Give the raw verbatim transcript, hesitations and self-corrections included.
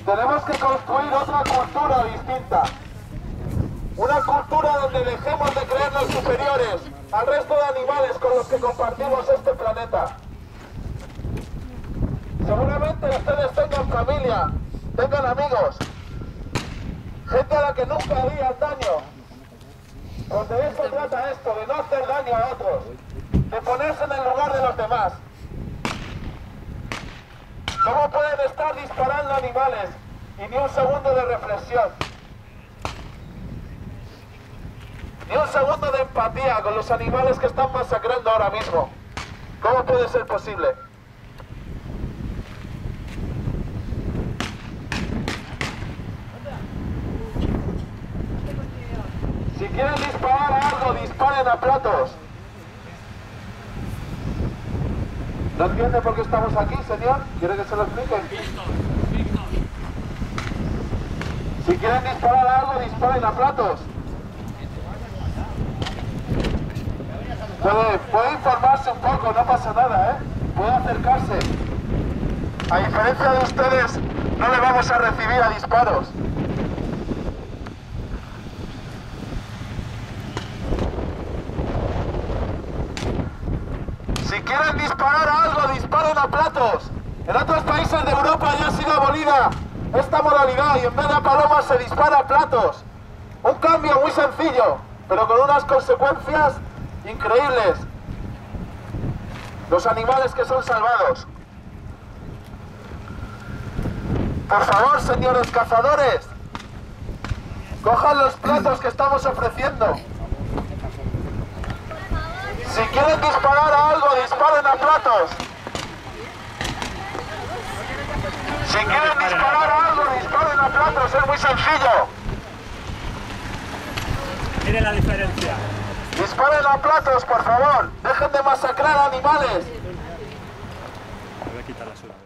Tenemos que construir otra cultura distinta. Una cultura donde dejemos de creernos superiores al resto de animales con los que compartimos este planeta. Seguramente ustedes tengan familia, tengan amigos, gente a la que nunca harían daño. Pues de eso trata esto, de no hacer daño a otros, de ponerse en el lugar de los demás. ¿Cómo pueden estar disparando animales y ni un segundo de reflexión? Ni un segundo de empatía con los animales que están masacrando ahora mismo. ¿Cómo puede ser posible? Si quieren disparar a algo, disparen a platos. ¿No entiende por qué estamos aquí, señor? ¿Quiere que se lo explique? Si quieren disparar a algo, disparen a platos. Puede, puede informarse un poco, no pasa nada, ¿eh? Puede acercarse. A diferencia de ustedes, no le vamos a recibir a disparos. Si quieren disparar a algo, disparen a platos. En otros países de Europa ya ha sido abolida esta modalidad y en vez de a palomas se dispara a platos. Un cambio muy sencillo, pero con unas consecuencias increíbles. Los animales que son salvados. Por favor, señores cazadores, cojan los platos que estamos ofreciendo. Si quieren disparar a algo, disparen a platos. Si quieren disparar a algo, disparen a platos, es muy sencillo. Mire la diferencia. Disparen a platos, por favor. Dejen de masacrar animales. Me voy a quitar la suya.